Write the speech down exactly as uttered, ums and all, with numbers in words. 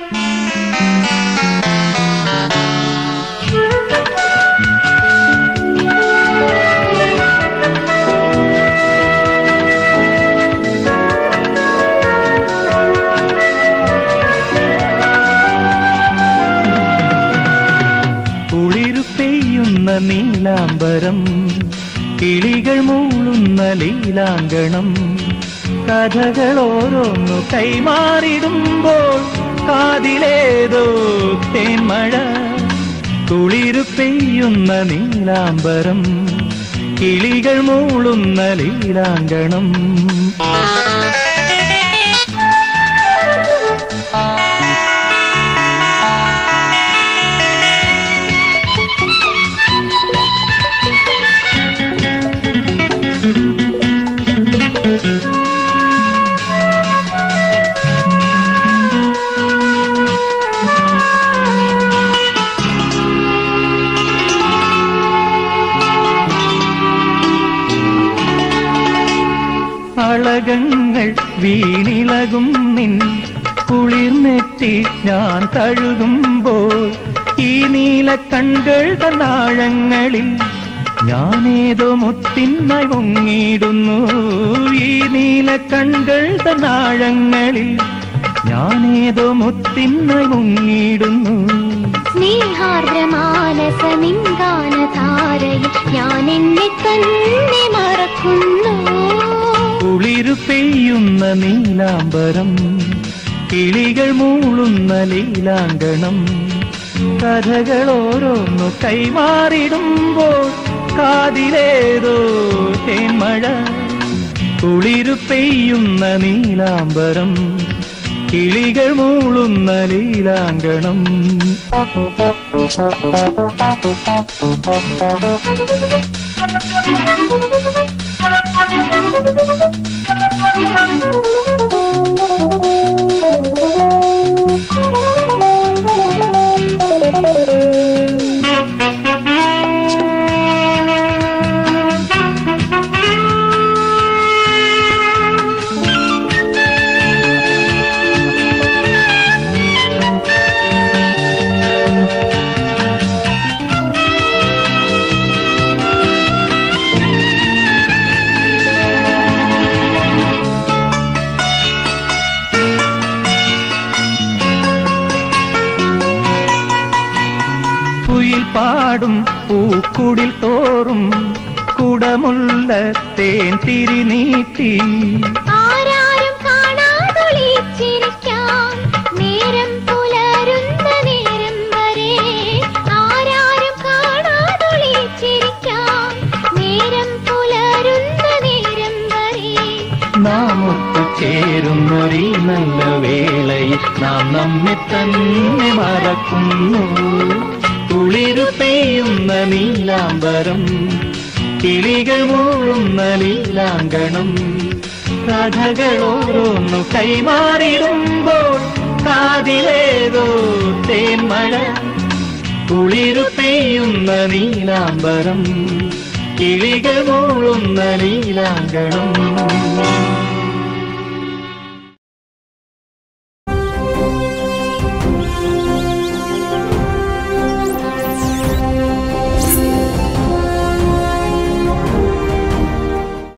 നീലാംബരം കിളികൾ മൂളുന്ന ലീലാങ്കണം കഥകളോരോന്നു കൈമാറിടുമ്പോൾ കാതിലേതോ തേന്മഴ കുളിരു പെയ്യുന്ന നീലാംബരം കിളികൾ മൂളുന്ന ലീലാങ്കണം അളകങ്ങൾ വീണിളകും നിൻ കുളിർനെറ്റി ഞാൻ തഴുകുമ്പോൾ ഈ നീല കൺകൾ തന്നാഴങ്ങളിൽ ഞാനേതോ മുത്തിനായി മുങ്ങിടുന്നു ഈ നീല കൺകൾ തന്നാഴങ്ങളിൽ ഞാനേതോ മുത്തിനായി മുങ്ങിടുന്നു സ്നേഹാർദ്രമാനസമിങ്കാനധാരയിൽ ഞാൻ എന്നെ തന്നെ മറക്കുന്നു കുളിരു പെയ്യുന്ന നീലാംബരം കിളികൾ മൂളുന്ന ലീലാങ്കണം കഥകളോരോന്നു കൈമാറിടുമ്പോൾ കാതിലേതോ തേന്മഴ കുളിരു പെയ്യുന്ന നീലാംബരം കിളികൾ മൂളുന്ന ലീലാങ്കണം പാടും പൂക്കുടിൽ തോറും കുടമുള്ള തേൻ തിരിനീട്ടി ആരാരും കാണാതൊളിച്ചിരിക്കാം നേരം പുലരുന്ന നേരം വരെ ആരാരും കാണാതൊളിച്ചിരിക്കാം നേരം പുലരുന്ന നേരം വരെ നാം ഒത്തുചേരുന്നൊരീ നല്ല വേളയിൽ നാം നമ്മെ തന്നെ മറക്കുന്നു കുളിരു പെയ്യുന്ന നീലാംബരം കിളികൾ മൂളുന്ന ലീലാങ്കണം കഥകളോരോന്നു കൈമാറിടുമ്പോൾ കാതിലേതോ തേന്മഴ കുളിരു പെയ്യുന്ന നീലാംബരം കിളികൾ മൂളുന്ന ലീലാങ്കണം